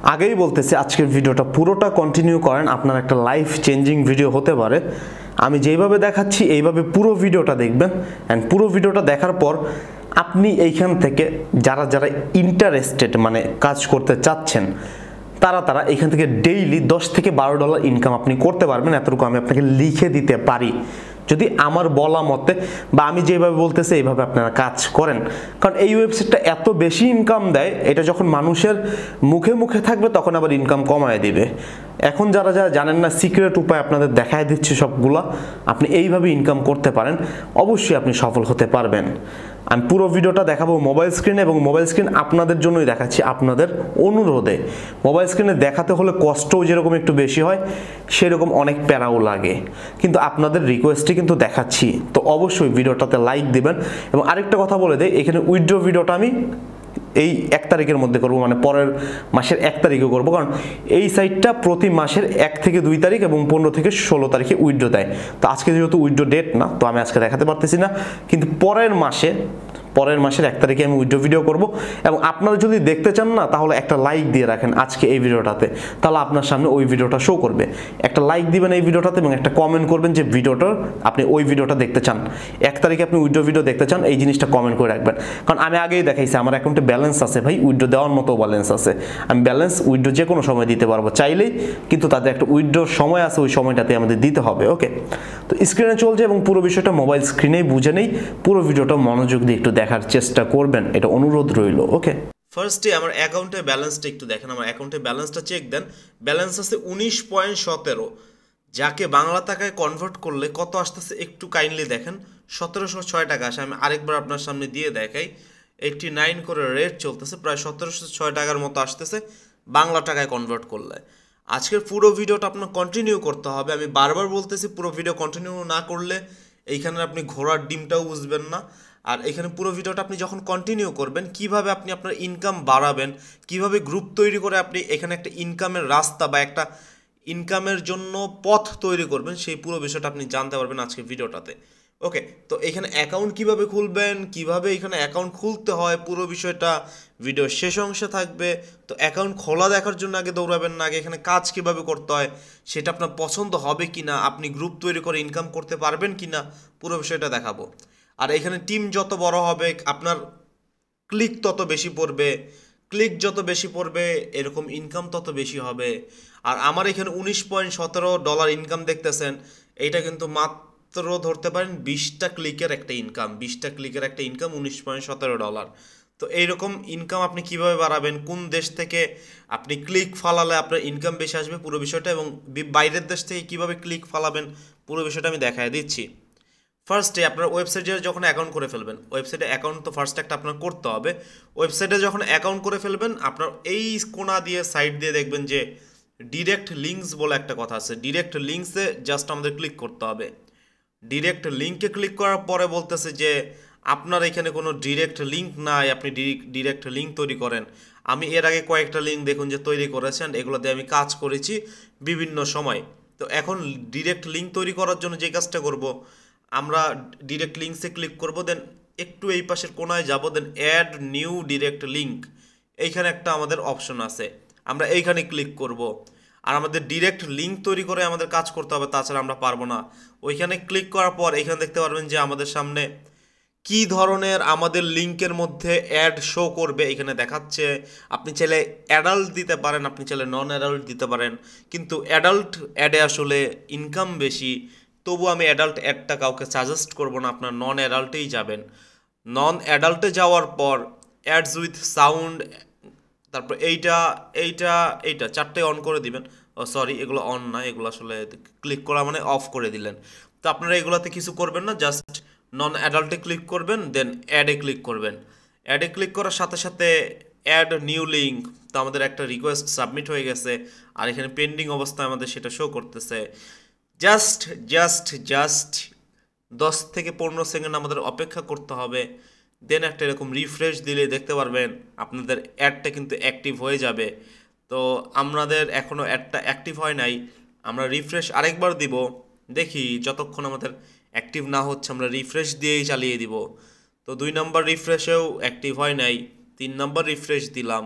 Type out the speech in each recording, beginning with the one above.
আগেই বলতেছি আজকের ভিডিওটা পুরোটা কন্টিনিউ করেন, আপনার একটা লাইফ চেঞ্জিং ভিডিও হতে পারে। আমি যেইভাবে দেখাচ্ছি এইভাবে পুরো ভিডিওটা দেখবেন, অ্যান্ড পুরো ভিডিওটা দেখার পর আপনি এইখান থেকে যারা যারা ইন্টারেস্টেড মানে কাজ করতে চাচ্ছেন তারা এখান থেকে ডেইলি $10 থেকে $12 ইনকাম আপনি করতে পারবেন। এতটুকু আমি আপনাকে লিখে দিতে পারি যদি আমার বলা মতে বা আমি যেভাবে বলতেছি এইভাবে আপনারা কাজ করেন। কারণ এই ওয়েবসাইটটা এত বেশি ইনকাম দেয়, এটা যখন মানুষের মুখে মুখে থাকবে তখন আবার ইনকাম কমায় দিবে। এখন যারা যারা জানেন না, সিক্রেট উপায় আপনাদের দেখায় দিচ্ছি সবগুলা, আপনি এইভাবে ইনকাম করতে পারেন, অবশ্যই আপনি সফল হতে পারবেন। আমি পুরো ভিডিওটা দেখাবো মোবাইল স্ক্রিনে, এবং মোবাইল স্ক্রিন আপনাদের জন্যই দেখাচ্ছি, আপনাদের অনুরোধে। মোবাইল স্ক্রিনে দেখাতে হলে কষ্টও যেরকম একটু বেশি হয়, সেরকম অনেক প্যারাও লাগে, কিন্তু আপনাদের রিকোয়েস্টে কিন্তু দেখাচ্ছি। তো অবশ্যই ভিডিওটাতে লাইক দিবেন। এবং আরেকটা কথা বলে দেই, এখানে উইথড্র ভিডিওটা আমি এই 1 তারিখের মধ্যে করব, মানে পরের মাসের 1 তারিখে করব, কারণ এই সাইটটা প্রতি মাসের 1 থেকে 2 তারিখ এবং 15 থেকে 16 তারিখে উইথড্র দেয়। তো আজকে যেহেতু উইথড্র ডেট না, তো আমি আজকে দেখাতে পারতেছি না, কিন্তু পরের মাসের 1 তারিখে আমি উইথড্র ভিডিও করব। এবং আপনারা যদি দেখতে চান না, তাহলে একটা লাইক দিয়ে রাখেন আজকে এই ভিডিওটাতে, তাহলে আপনার সামনে ওই ভিডিওটা শো করবে। একটা লাইক দিবেন এই ভিডিওটাতে এবং একটা কমেন্ট করবেন যে ভিডিওটার আপনি ওই ভিডিওটা দেখতে চান, 1 তারিখে আপনি উইথড্র ভিডিও দেখতে চান, এই জিনিসটা কমেন্ট করে রাখবেন। কারণ আমি আগেই দেখাইছি আমার অ্যাকাউন্টে ব্যালেন্স আছে ভাই, উইথড্র দেওয়ার মতো ব্যালেন্স আছে। আমি ব্যালেন্স উইথড্র যে কোনো সময় দিতে পারবো চাইলেই, কিন্তু তাদের একটা উইথড্রর সময় আছে, ওই সময়টাতে আমাদের দিতে হবে। ওকে, তো স্ক্রিনে চলছে এবং পুরো বিষয়টা মোবাইল স্ক্রিনেই বুঝে নেই, পুরো ভিডিওটা মনোযোগ দিয়ে একটু দেখার চেষ্টা করবেন, এটা অনুরোধ রইল। ওকে, ফার্স্টে আমার অ্যাকাউন্টের ব্যালেন্সটা একটু দেখেন, আমার অ্যাকাউন্টের ব্যালেন্সটা চেক দেন। ব্যালেন্স আছে 19.17, যাকে বাংলা টাকায় কনভার্ট করলে কত আসতেছে একটু কাইন্ডলি দেখেন। 1706 টাকা আসে। আমি আরেকবার আপনার সামনে দিয়ে দেখাই, 89 করে রেট চলতেছে, প্রায় 1706 টাকার মতো আসতেছে বাংলা টাকায় কনভার্ট করলে। আজকের পুরো ভিডিওটা আপনার কন্টিনিউ করতে হবে। আমি বারবার বলতেছি পুরো ভিডিও কন্টিনিউ না করলে এইখানে আপনি ঘোড়ার ডিমটাও বুঝবেন না। আর এখানে পুরো ভিডিওটা আপনি যখন কন্টিনিউ করবেন, কিভাবে আপনি আপনার ইনকাম বাড়াবেন, কিভাবে গ্রুপ তৈরি করে আপনি এখানে একটা ইনকামের রাস্তা বা একটা ইনকামের জন্য পথ তৈরি করবেন, সেই পুরো বিষয়টা আপনি জানতে পারবেন আজকের ভিডিওটাতে। ওকে, তো এখানে অ্যাকাউন্ট কিভাবে খুলবেন, কিভাবে এখানে অ্যাকাউন্ট খুলতে হয়, পুরো বিষয়টা ভিডিও শেষ অংশে থাকবে। তো অ্যাকাউন্ট খোলা দেখার জন্য আগে দৌড়াবেন না, আগে এখানে কাজ কিভাবে করতে হয়, সেটা আপনার পছন্দ হবে কি না, আপনি গ্রুপ তৈরি করে ইনকাম করতে পারবেন কি না, পুরো বিষয়টা দেখাবো। আর এখানে টিম যত বড় হবে আপনার ক্লিক তত বেশি পড়বে, ক্লিক যত বেশি পড়বে এরকম ইনকাম তত বেশি হবে। আর আমার এখানে $19.17 ইনকাম দেখতেছেন, এইটা কিন্তু মাত্র ধরতে পারেন 20টা ক্লিকের একটা ইনকাম, 20টা ক্লিকের একটা ইনকাম $19.17। তো এইরকম ইনকাম আপনি কিভাবে বাড়াবেন, কোন দেশ থেকে আপনি ক্লিক ফালালে আপনার ইনকাম বেশি আসবে পুরো বিষয়টা, এবং বাইরের দেশ থেকে কিভাবে ক্লিক ফালাবেন পুরো বিষয়টা আমি দেখায় দিচ্ছি। ফার্স্টে আপনার ওয়েবসাইটে যখন অ্যাকাউন্ট করে ফেলবেন, ওয়েবসাইটে অ্যাকাউন্ট তো ফার্স্ট একটা আপনার করতে হবে। ওয়েবসাইটে যখন অ্যাকাউন্ট করে ফেলবেন, আপনার এই কোণা দিয়ে সাইড দিয়ে দেখবেন যে ডিরেক্ট লিঙ্কস বলে একটা কথা আছে। ডিরেক্ট লিঙ্কসে জাস্ট আমাদের ক্লিক করতে হবে। ডিরেক্ট লিঙ্কে ক্লিক করার পরে বলতেছে যে আপনার এখানে কোনো ডিরেক্ট লিঙ্ক নাই, আপনি ডিরেক্ট লিঙ্ক তৈরি করেন। আমি এর আগে কয়েকটা লিঙ্ক দেখুন যে তৈরি করেছেন, এগুলো দিয়ে আমি কাজ করেছি বিভিন্ন সময়। তো এখন ডিরেক্ট লিঙ্ক তৈরি করার জন্য যে কাজটা করব, আমরা ডিরেক্ট লিঙ্কসে ক্লিক করব, দেন একটু এই পাশের কোনায় যাব, then add new direct link, এইখানে একটা আমাদের অপশন আছে, আমরা এইখানে ক্লিক করব। আর আমাদের ডিরেক্ট লিঙ্ক তৈরি করে আমাদের কাজ করতে হবে, তাছাড়া আমরা পারবো না। ওইখানে ক্লিক করার পর এখানে দেখতে পারবেন যে আমাদের সামনে কি ধরনের আমাদের লিঙ্কের মধ্যে অ্যাড শো করবে এখানে দেখাচ্ছে। আপনি চাইলে অ্যাডাল্ট দিতে পারেন, আপনি চাইলে নন অ্যাডাল্ট দিতে পারেন, কিন্তু অ্যাডাল্ট অ্যাডে আসলে ইনকাম বেশি। তবু আমি অ্যাডাল্ট অ্যাডটা কাউকে সাজেস্ট করব না, আপনার নন অ্যাডাল্টেই যাবেন। নন অ্যাডাল্টে যাওয়ার পর অ্যাডস উইথ সাউন্ড, তারপর এইটা এইটা এইটা চারটে অন করে দিবেন। ও সরি, এগুলো অন না, এগুলো আসলে ক্লিক করা মানে অফ করে দিলেন। তো আপনারা এগুলোতে কিছু করবেন না, জাস্ট নন অ্যাডাল্টে ক্লিক করবেন, দেন অ্যাডে ক্লিক করবেন। অ্যাডে ক্লিক করার সাথে সাথে অ্যাড নিউ লিঙ্ক, তো আমাদের একটা রিকোয়েস্ট সাবমিট হয়ে গেছে, আর এখানে পেন্ডিং অবস্থায় আমাদের সেটা শো করতেছে। জাস্ট জাস্ট জাস্ট 10 থেকে 15 সেকেন্ড আমাদের অপেক্ষা করতে হবে, দেন একটা এরকম রিফ্রেশ দিলে দেখতে পারবেন আপনাদের অ্যাডটা কিন্তু অ্যাক্টিভ হয়ে যাবে। তো আমাদের এখনও অ্যাডটা অ্যাক্টিভ হয় নাই, আমরা রিফ্রেশ আরেকবার দিব, দেখি যতক্ষণ আমাদের অ্যাক্টিভ না হচ্ছে আমরা রিফ্রেশ দিয়েই চালিয়ে দিব। তো 2 নম্বর রিফ্রেশেও অ্যাক্টিভ হয় নাই, 3 নম্বর রিফ্রেশ দিলাম,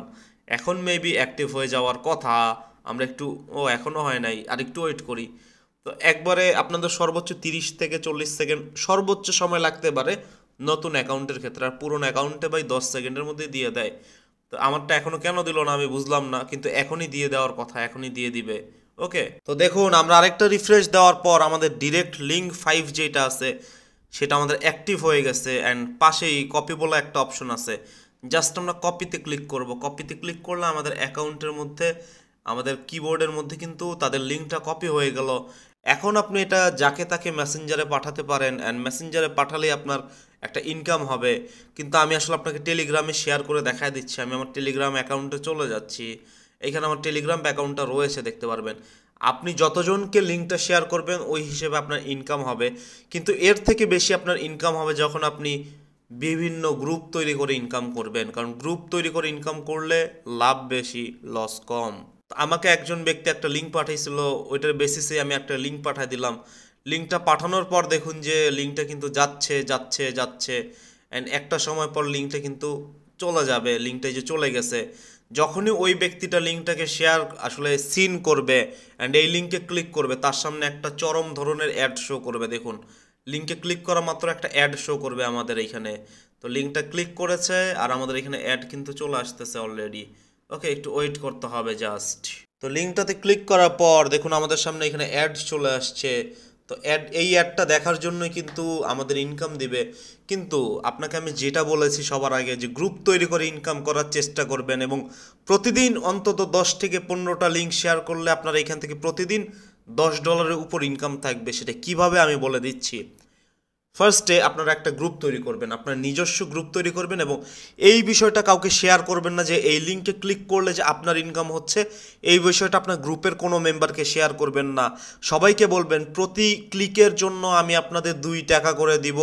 এখন মেবি অ্যাক্টিভ হয়ে যাওয়ার কথা। আমরা একটু, এখনও হয় নাই, আর একটু ওয়েট করি। তো একবারে আপনাদের সর্বোচ্চ 30 থেকে 40 সেকেন্ড সর্বোচ্চ সময় লাগতে পারে নতুন অ্যাকাউন্টের ক্ষেত্রে, আর পুরনো অ্যাকাউন্টে ভাই 10 সেকেন্ডের মধ্যে দিয়ে দেয়। তো আমারটা এখনো কেন দিল না আমি বুঝলাম না, কিন্তু এখনই দিয়ে দেওয়ার কথা, এখনই দিয়ে দিবে। ওকে, তো দেখুন আমরা আরেকটা রিফ্রেশ দেওয়ার পর আমাদের ডিরেক্ট লিঙ্ক 5 যেটা আছে সেটা আমাদের অ্যাক্টিভ হয়ে গেছে, অ্যান্ড পাশেই কপি বলে একটা অপশন আছে। জাস্ট আমরা কপিতে ক্লিক করব। কপিতে ক্লিক করলে আমাদের অ্যাকাউন্টের মধ্যে, আমাদের কিবোর্ডের মধ্যে কিন্তু তাদের লিঙ্কটা কপি হয়ে গেল। এখন আপনি এটা যাকে তাকে মেসেঞ্জারে পাঠাতে পারেন, অ্যান্ড মেসেঞ্জারে পাঠালেই আপনার একটা ইনকাম হবে। কিন্তু আমি আসলে আপনাকে টেলিগ্রামে শেয়ার করে দেখায় দিচ্ছি। আমি আমার টেলিগ্রাম অ্যাকাউন্টে চলে যাচ্ছি। এখানে আমার টেলিগ্রাম অ্যাকাউন্টটা রয়েছে, দেখতে পারবেন। আপনি যতজনকে লিঙ্কটা শেয়ার করবেন ওই হিসেবে আপনার ইনকাম হবে, কিন্তু এর থেকে বেশি আপনার ইনকাম হবে যখন আপনি বিভিন্ন গ্রুপ তৈরি করে ইনকাম করবেন, কারণ গ্রুপ তৈরি করে ইনকাম করলে লাভ বেশি, লস কম। আমাকে একজন ব্যক্তি একটা লিঙ্ক পাঠিয়েছিল, ওইটার বেসিসে আমি একটা লিঙ্ক পাঠিয়ে দিলাম। লিঙ্কটা পাঠানোর পর দেখুন যে লিঙ্কটা কিন্তু যাচ্ছে যাচ্ছে যাচ্ছে, অ্যান্ড একটা সময় পর লিঙ্কটা কিন্তু চলে যাবে। লিঙ্কটা যে চলে গেছে, যখনই ওই ব্যক্তিটা লিঙ্কটাকে শেয়ার আসলে সিন করবে অ্যান্ড এই লিঙ্কে ক্লিক করবে, তার সামনে একটা চরম ধরনের অ্যাড শো করবে। দেখুন লিঙ্কে ক্লিক করা মাত্র একটা অ্যাড শো করবে আমাদের এইখানে। তো লিঙ্কটা ক্লিক করেছে আর আমাদের এখানে অ্যাড কিন্তু চলে আসতেছে অলরেডি। ওকে, একটু ওয়েট করতে হবে জাস্ট। তো লিঙ্কটাতে ক্লিক করার পর দেখুন আমাদের সামনে এখানে অ্যাড চলে আসছে। তো এই অ্যাডটা দেখার জন্যই কিন্তু আমাদের ইনকাম দিবে। কিন্তু আপনাকে আমি যেটা বলেছি সবার আগে, যে গ্রুপ তৈরি করে ইনকাম করার চেষ্টা করবেন, এবং প্রতিদিন অন্তত 10 থেকে 15টা লিঙ্ক শেয়ার করলে আপনার এখান থেকে প্রতিদিন $10 উপর ইনকাম থাকবে। সেটা কিভাবে আমি বলে দিচ্ছি। ফার্স্টে আপনারা একটা গ্রুপ তৈরি করবেন, আপনার নিজস্ব গ্রুপ তৈরি করবেন, এবং এই বিষয়টা কাউকে শেয়ার করবেন না যে এই লিঙ্কে ক্লিক করলে যে আপনার ইনকাম হচ্ছে। এই বিষয়টা আপনার গ্রুপের কোনো মেম্বারকে শেয়ার করবেন না। সবাইকে বলবেন প্রতি ক্লিকের জন্য আমি আপনাদের 2 টাকা করে দিব,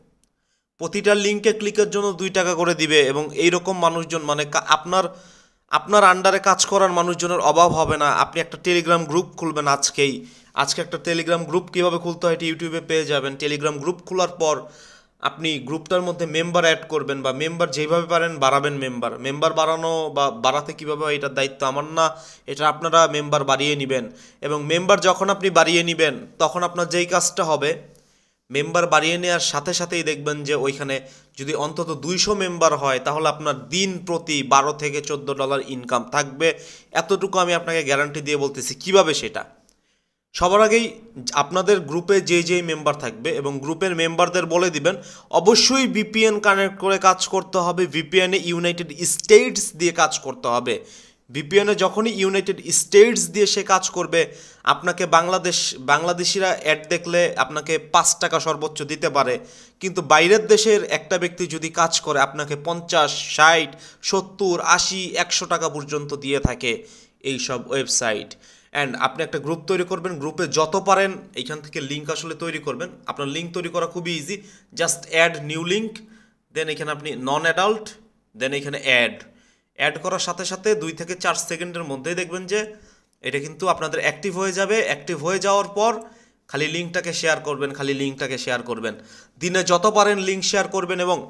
প্রতিটা লিঙ্কে ক্লিকের জন্য 2 টাকা করে দিবে। এবং এইরকম মানুষজন, মানে আপনার আপনার আন্ডারে কাজ করার মানুষজনের অভাব হবে না। আপনি একটা টেলিগ্রাম গ্রুপ খুলবেন আজকে একটা টেলিগ্রাম গ্রুপ কীভাবে খুলতে হয় এটা ইউটিউবে পেয়ে যাবেন। টেলিগ্রাম গ্রুপ খোলার পর আপনি গ্রুপটার মধ্যে মেম্বার অ্যাড করবেন, বা মেম্বার যেভাবে পারেন বাড়াবেন। মেম্বার বাড়ানো বা বাড়াতে কীভাবে হয় এটার দায়িত্ব আমার না, এটা আপনারা মেম্বার বাড়িয়ে নেবেন। এবং মেম্বার যখন আপনি বাড়িয়ে নেবেন তখন আপনার যেই কাজটা হবে, মেম্বার বাড়িয়ে নেওয়ার সাথে সাথেই দেখবেন যে ওইখানে যদি অন্তত 200 মেম্বার হয় তাহলে আপনার দিন প্রতি $12 থেকে $14 ইনকাম থাকবে। এতটুকু আমি আপনাকে গ্যারান্টি দিয়ে বলতেছি। কিভাবে সেটা, সবার আগেই আপনাদের গ্রুপে যে মেম্বার থাকবে এবং গ্রুপের মেম্বারদের বলে দিবেন অবশ্যই ভিপিএন কানেক্ট করে কাজ করতে হবে। ভিপিএনে ইউনাইটেড স্টেটস দিয়ে কাজ করতে হবে। ভিপিএনে যখনই ইউনাইটেড স্টেটস দিয়ে সে কাজ করবে, আপনাকে বাংলাদেশিরা অ্যাড দেখলে আপনাকে 5 টাকা সর্বোচ্চ দিতে পারে, কিন্তু বাইরের দেশের একটা ব্যক্তি যদি কাজ করে আপনাকে 50, 60, 70, 80, 100 টাকা পর্যন্ত দিয়ে থাকে এইসব ওয়েবসাইট। অ্যান্ড আপনি একটা গ্রুপ তৈরি করবেন, গ্রুপে যত পারেন এইখান থেকে লিঙ্ক আসলে তৈরি করবেন। আপনার লিঙ্ক তৈরি করা খুবই easy, just add new link, then এখানে আপনি নন অ্যাডাল্ট, দেন এখানে অ্যাড করার সাথে সাথে 2 থেকে 4 সেকেন্ডের মধ্যেই দেখবেন যে এটা কিন্তু আপনাদের অ্যাক্টিভ হয়ে যাবে। অ্যাক্টিভ হয়ে যাওয়ার পর খালি লিঙ্কটাকে শেয়ার করবেন। দিনে যত পারেন লিঙ্ক শেয়ার করবেন, এবং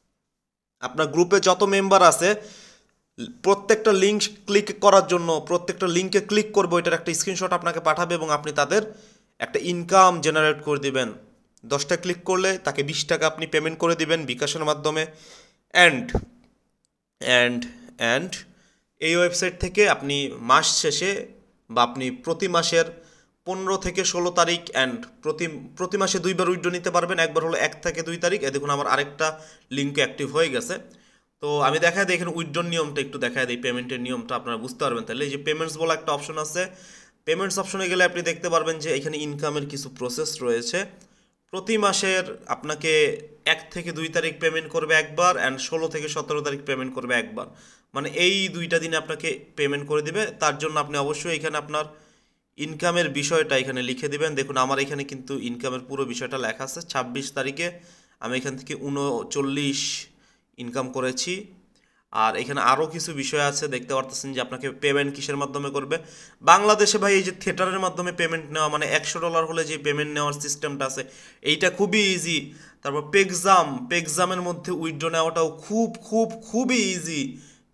আপনার গ্রুপে যত মেম্বার আছে প্রত্যেকটা লিঙ্ক ক্লিক করার জন্য, প্রত্যেকটা লিঙ্কে ক্লিক করবো এটার একটা স্ক্রিনশট আপনাকে পাঠাবে, এবং আপনি তাদের একটা ইনকাম জেনারেট করে দিবেন। 10টা ক্লিক করলে তাকে 20 টাকা আপনি পেমেন্ট করে দিবেন বিকাশের মাধ্যমে। অ্যান্ড অ্যান্ড অ্যান্ড এই ওয়েবসাইট থেকে আপনি মাস শেষে বা আপনি প্রতি মাসের 15 থেকে 16 তারিখ অ্যান্ড প্রতি মাসে 2বার উইথড্র নিতে পারবেন। একবার হলো 1 থেকে 2 তারিখ। দেখুন আমার আরেকটা লিঙ্ক অ্যাক্টিভ হয়ে গেছে। তো আমি দেখাই দিই এখানে উইথড্রর নিয়মটা একটু দেখাই দিই, পেমেন্টের নিয়মটা আপনারা বুঝতে পারবেন। তাহলে এই যে পেমেন্টস বলে একটা অপশন আছে, পেমেন্টস অপশনে গেলে আপনি দেখতে পারবেন যে এখানে ইনকামের কিছু প্রসেস রয়েছে। প্রতি মাসের আপনাকে 1 থেকে 2 তারিখ পেমেন্ট করবে একবার, অ্যান্ড 16 থেকে 17 তারিখ পেমেন্ট করবে একবার। মানে এই 2টা দিনে আপনাকে পেমেন্ট করে দিবে। তার জন্য আপনি অবশ্যই এখানে আপনার ইনকামের বিষয়টা এখানে লিখে দিবেন। দেখুন আমার এখানে কিন্তু ইনকামের পুরো বিষয়টা লেখা আছে। 26 তারিখে আমি এখান থেকে 39 ইনকাম করেছি। আর এখানে আরও কিছু বিষয় আছে, দেখতে পারতেছেন যে আপনাকে পেমেন্ট কিসের মাধ্যমে করবে। বাংলাদেশে ভাই এই যে থিয়েটারের মাধ্যমে পেমেন্ট নেওয়া, মানে $100 হলে যে পেমেন্ট নেওয়ার সিস্টেমটা আছে এইটা খুবই ইজি। তারপর পেগজামের মধ্যে উইথড্র নেওয়াটাও খুবই ইজি।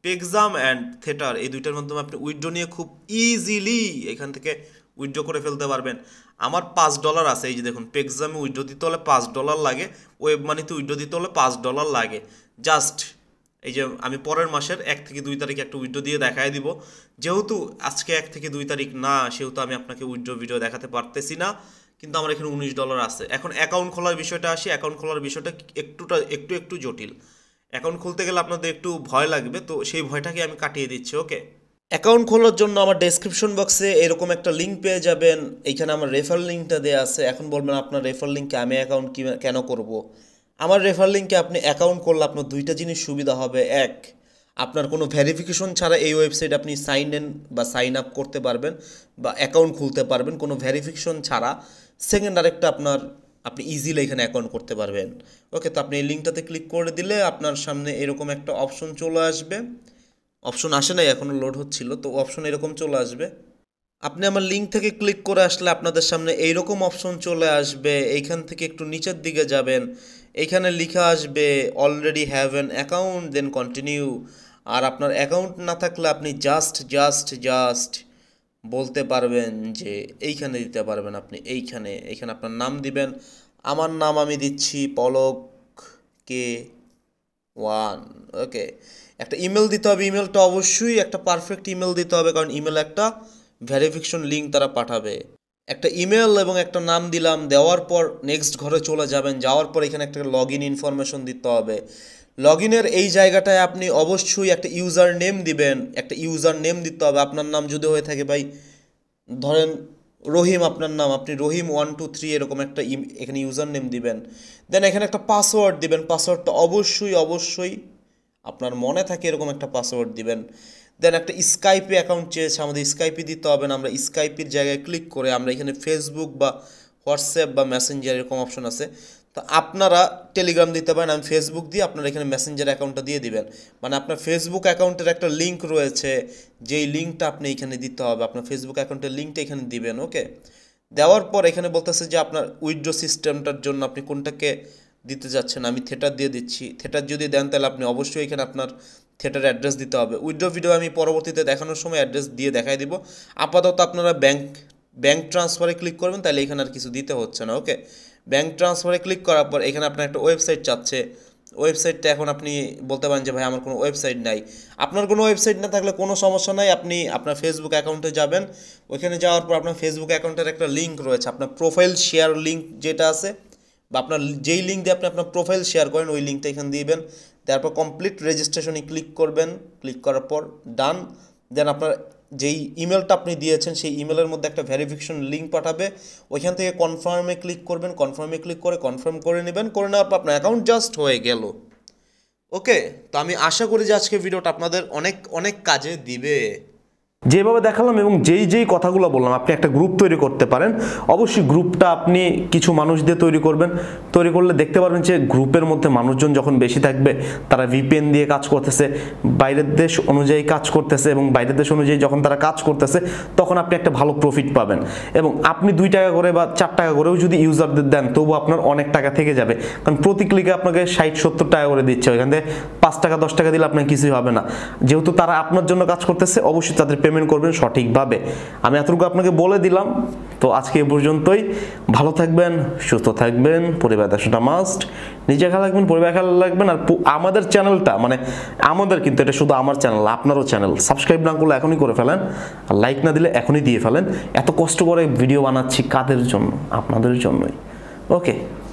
পেক্সাম অ্যান্ড থেটার এই দুইটার মাধ্যমে আপনি উইথড্র নিয়ে খুব ইজিলি এখান থেকে উইথড্র করে ফেলতে পারবেন। আমার $5 আছে, এই যে দেখুন পেক্সামে উইথড্র দিতে হলে $5 লাগে, ওয়েব মানিতে উইথড্র দিতে হলে $5 লাগে। জাস্ট এই যে আমি পরের মাসের 1 থেকে 2 তারিখ একটা উইথড্র দিয়ে দেখাই দিব। যেহেতু আজকে 1 থেকে 2 তারিখ না, সেহেতু আমি আপনাকে উইথড্র ভিডিও দেখাতে পারতেছি না, কিন্তু আমার এখানে $19 আছে। এখন অ্যাকাউন্ট খোলার বিষয়টা আসি। অ্যাকাউন্ট খোলার বিষয়টা একটু জটিল। অ্যাকাউন্ট খুলতে গেলে আপনাদের একটু ভয় লাগবে, তো সেই ভয়টাকে আমি কাটিয়ে দিচ্ছি। ওকে, অ্যাকাউন্ট খোলার জন্য আমার ডেসক্রিপশন বক্সে এরকম একটা লিঙ্ক পেয়ে যাবেন। এইখানে আমার রেফার লিঙ্কটা দেওয়া আছে। এখন বলবেন আপনার রেফার লিঙ্কে আমি অ্যাকাউন্ট কেন করব? আমার রেফার লিঙ্কে আপনি অ্যাকাউন্ট করলে আপনার দুইটা জিনিস সুবিধা হবে। এক, আপনার কোনো ভেরিফিকেশন ছাড়া এই ওয়েবসাইট আপনি সাইন ইন বা সাইন আপ করতে পারবেন বা অ্যাকাউন্ট খুলতে পারবেন কোনো ভেরিফিকেশন ছাড়া। সেকেন্ড আরেকটা, আপনি ইজিলি এখানে অ্যাকাউন্ট করতে পারবেন। ওকে, তো আপনি এই লিঙ্কটাতে ক্লিক করে দিলে আপনার সামনে এরকম একটা অপশন চলে আসবে। অপশন আসে নাই, এখনও লোড হচ্ছিল, তো অপশন এরকম চলে আসবে। আপনি আমার লিঙ্ক থেকে ক্লিক করে আসলে আপনাদের সামনে এইরকম অপশন চলে আসবে। এইখান থেকে একটু নিচের দিকে যাবেন, এইখানে লেখা আসবে already have an account then continue. আর আপনার অ্যাকাউন্ট না থাকলে আপনি জাস্ট বলতে পারবেন যে এইখানে দিতে পারবেন। আপনি এইখানে আপনার নাম দিবেন। আমার নাম আমি দিচ্ছি পলক K1। ওকে, একটা ইমেল দিতে হবে। ইমেলটা অবশ্যই একটা পারফেক্ট ইমেল দিতে হবে, কারণ ইমেল একটা ভেরিফিকেশন লিঙ্ক তারা পাঠাবে। একটা ইমেল এবং একটা নাম দিলাম, দেওয়ার পর নেক্সট ঘরে চলে যাবেন। যাওয়ার পর এখানে একটা লগ ইন ইনফরমেশন দিতে হবে। লগ ইনের এই জায়গাটায় আপনি অবশ্যই একটা ইউজার নেম দিবেন। একটা ইউজার নেম দিতে হবে। আপনার নাম যদি হয়ে থাকে ভাই ধরেন রহিম, আপনার নাম, আপনি রহিম 123 এরকম একটা এখানে ইউজার নেম দিবেন। দেন এখানে একটা পাসওয়ার্ড দিবেন। পাসওয়ার্ডটা অবশ্যই আপনার মনে থাকে এরকম একটা পাসওয়ার্ড দিবেন। দেন একটা স্কাইপে অ্যাকাউন্ট চেয়েছে, আমাদের স্কাইপে দিতে হবে না। আমরা স্কাইপের জায়গায় ক্লিক করে আমরা এখানে ফেসবুক বা হোয়াটসঅ্যাপ বা মেসেঞ্জার এরকম অপশন আছে, তো আপনারা টেলিগ্রাম দিতে পারেন। আমি ফেসবুক দিয়ে আপনারা এখানে মেসেঞ্জার অ্যাকাউন্টটা দিয়ে দিবেন। মানে আপনার ফেসবুক অ্যাকাউন্টের একটা লিঙ্ক রয়েছে, যেই লিঙ্কটা আপনি এখানে দিতে হবে। আপনার ফেসবুক অ্যাকাউন্টের লিঙ্কটা এখানে দিবেন। ওকে, দেওয়ার পর এখানে বলতেছে যে আপনার উইথড্র সিস্টেমটার জন্য আপনি কোনটাকে দিতে যাচ্ছেন। আমি থেটার দিয়ে দিচ্ছি। থেটার যদি দেন তাহলে আপনি অবশ্যই এখানে আপনার থেটার অ্যাড্রেস দিতে হবে। উইথড্র ভিডিও আমি পরবর্তীতে দেখানোর সময় অ্যাড্রেস দিয়ে দেখাই দিব। আপাতত আপনারা ব্যাঙ্ক ট্রান্সফারে ক্লিক করবেন, তাহলে এখানে আর কিছু দিতে হচ্ছে না। ওকে, ব্যাঙ্ক ট্রান্সফারে ক্লিক করার পর এখানে আপনার একটা ওয়েবসাইট চাচ্ছে। ওয়েবসাইটটা এখন আপনি বলতে পারেন যে ভাই আমার কোনো ওয়েবসাইট নাই। আপনার কোনো ওয়েবসাইট না থাকলে কোনো সমস্যা নাই, আপনি আপনার ফেসবুক অ্যাকাউন্টে যাবেন। ওইখানে যাওয়ার পর আপনার ফেসবুক অ্যাকাউন্টের একটা লিঙ্ক রয়েছে, আপনার প্রোফাইল শেয়ার লিঙ্ক যেটা আছে, বা আপনার যেই লিঙ্ক দিয়ে আপনি আপনার প্রোফাইল শেয়ার করেন ওই লিঙ্কটা এখানে দিবেন। তারপর কমপ্লিট রেজিস্ট্রেশনে ক্লিক করবেন। ক্লিক করার পর ডান। দেন আপনার যেই ইমেলটা আপনি দিয়েছেন সেই ইমেলের মধ্যে একটা ভেরিফিকেশন লিঙ্ক পাঠাবে। ওইখান থেকে কনফার্মে ক্লিক করবেন। কনফার্মে ক্লিক করে কনফার্ম করে নেবেন। করে নেওয়ার পর আপনার অ্যাকাউন্ট জাস্ট হয়ে গেল। ওকে, তো আমি আশা করি যে আজকে ভিডিওটা আপনাদের অনেক কাজে দিবে। যেভাবে দেখালাম এবং যেই কথাগুলো বললাম, আপনি একটা গ্রুপ তৈরি করতে পারেন। অবশ্যই গ্রুপটা আপনি কিছু মানুষ দিয়ে তৈরি করবেন। তৈরি করলে দেখতে পারবেন যে গ্রুপের মধ্যে মানুষজন যখন বেশি থাকবে, তারা VPN দিয়ে কাজ করতেছে, বাইরের দেশ অনুযায়ী কাজ করতেছে, এবং বাইরের দেশ অনুযায়ী যখন তারা কাজ করতেছে তখন আপনি একটা ভালো প্রফিট পাবেন। এবং আপনি 2 টাকা করে বা 4 টাকা করেও যদি ইউজারদের দেন, তবু আপনার অনেক টাকা থেকে যাবে। কারণ প্রতি ক্লিকে আপনাকে 60-70 টাকা করে দিচ্ছে, ওইখান থেকে 5 টাকা 10 টাকা দিলে আপনার কিছুই হবে না। যেহেতু তারা আপনার জন্য কাজ করতেছে, অবশ্যই তাদের পেমেন্ট করবেন সঠিকভাবে। আমি এতটুকু আপনাকে বলে দিলাম। তো আজকে এ পর্যন্তই। ভালো থাকবেন, সুস্থ থাকবেন, পরিবার দেখাশোনা মাস্ট। নিজে খেয়াল রাখবেন, পরিবার খেয়াল রাখবেন। আর আমাদের চ্যানেলটা, মানে আমাদের কিন্তু এটা শুধু আমার চ্যানেল, আপনারও চ্যানেল, সাবস্ক্রাইব না করলে এখনই করে ফেলেন। আর লাইক না দিলে এখনই দিয়ে ফেলেন। এত কষ্ট করে ভিডিও বানাচ্ছি কাদের জন্য? আপনাদের জন্যই। ওকে।